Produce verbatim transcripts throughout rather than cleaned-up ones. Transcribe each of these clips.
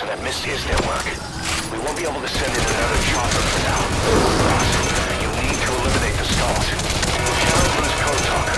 so that mist is their work. We won't be able to send in another chopper for now. Ross, you need to eliminate the stalls. Jonathan's code talker.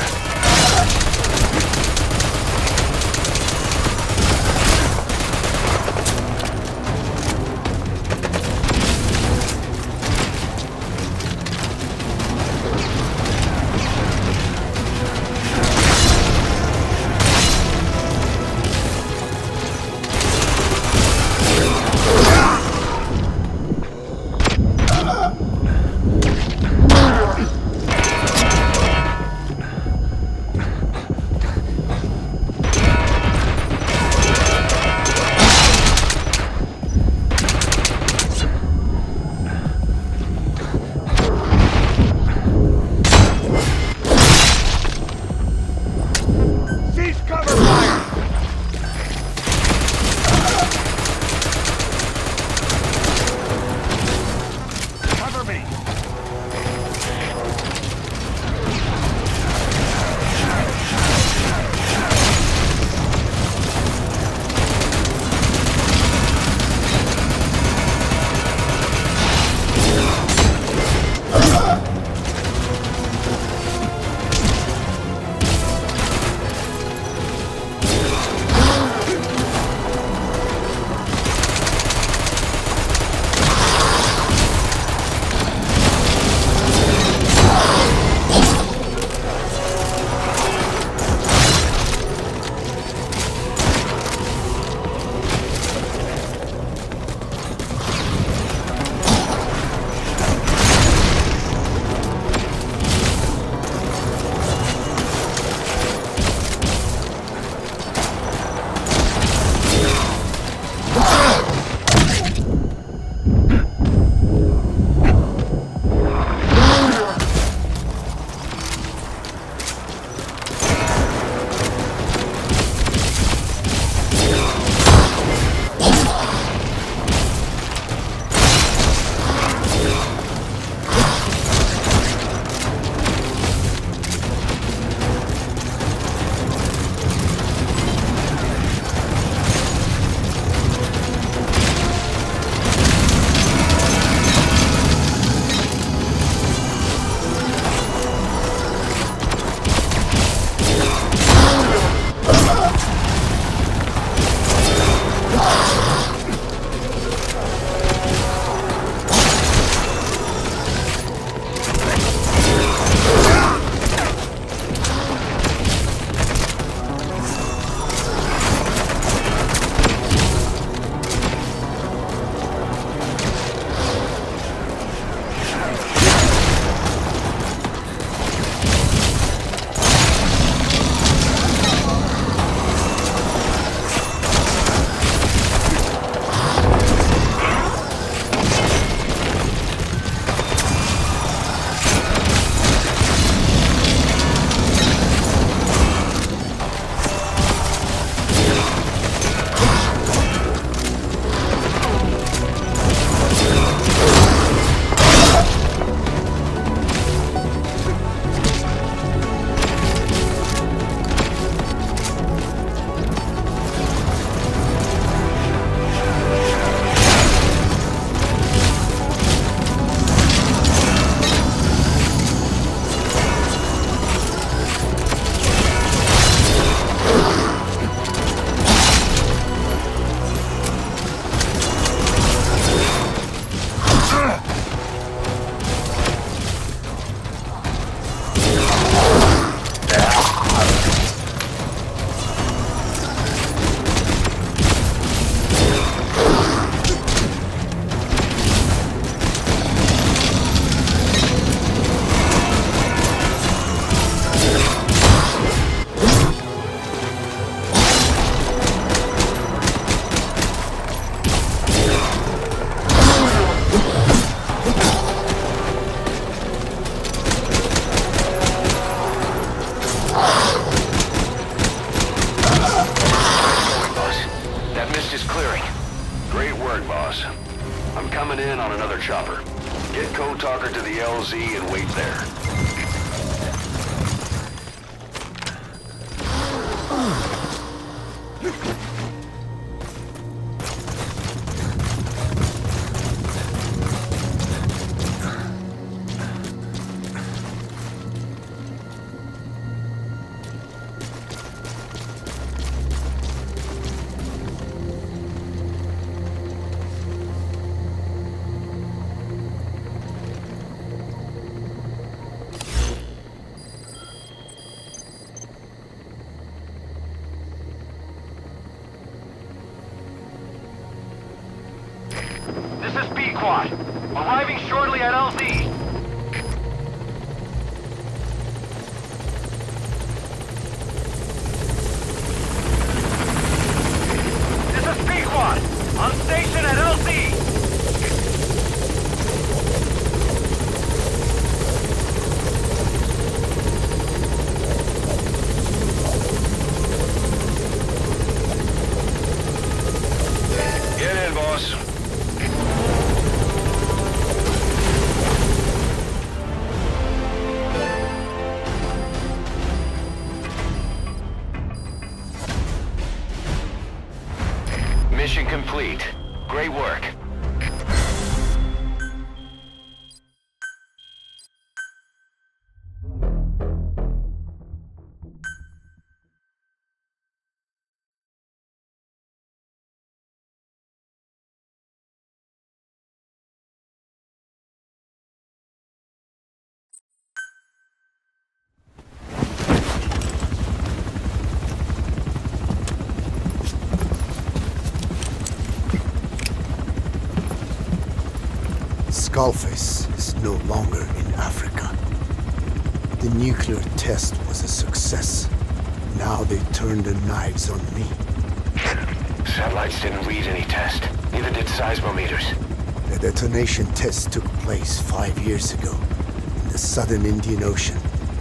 coming in on another chopper. Get Code Talker to the L Z and wait there. squad. Arriving shortly at L Z. This is P Squad. On station at L Z. Get in, boss. Mission complete. Great work. Skullface is no longer in Africa. The nuclear test was a success. Now they turned their knives on me. Satellites didn't read any test. Neither did seismometers. The detonation test took place five years ago in the southern Indian Ocean.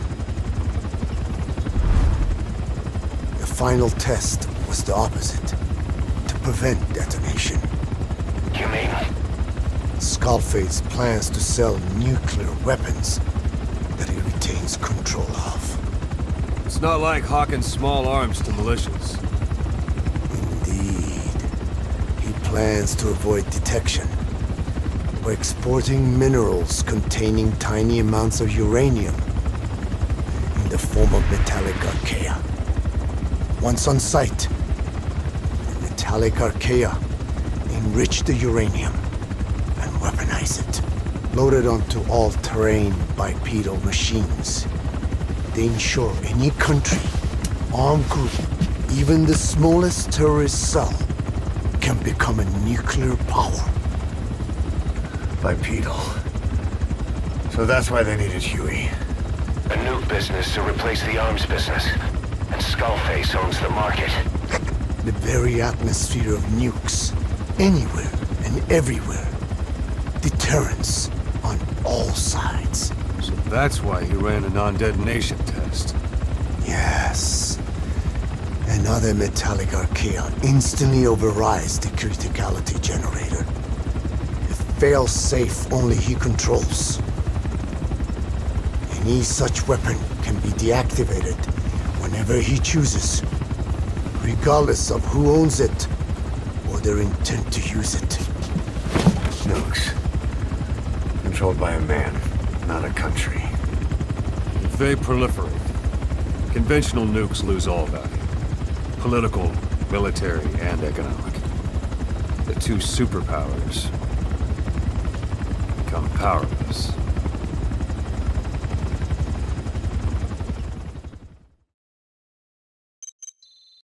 The final test was the opposite, to prevent detonation. You mean? Skullface plans to sell nuclear weapons that he retains control of. It's not like hawking small arms to militias. Indeed. He plans to avoid detection by exporting minerals containing tiny amounts of uranium in the form of metallic archaea. Once on site, the metallic archaea enrich the uranium and weaponize it. Loaded onto all-terrain bipedal machines, they ensure any country, armed group, even the smallest terrorist cell, can become a nuclear power. Bipedal. So that's why they needed Huey. A nuke business to replace the arms business. And Skullface owns the market. The very atmosphere of nukes, anywhere and everywhere. Deterrence on all sides. So that's why he ran a non-detonation test. Yes. Another metallic archaea instantly overrides the criticality generator. A fail-safe only he controls. Any such weapon can be deactivated whenever he chooses, regardless of who owns it or their intent to use it. Nukes. Controlled by a man, not a country. If they proliferate, conventional nukes lose all value. Political, military, and economic. The two superpowers become powerless.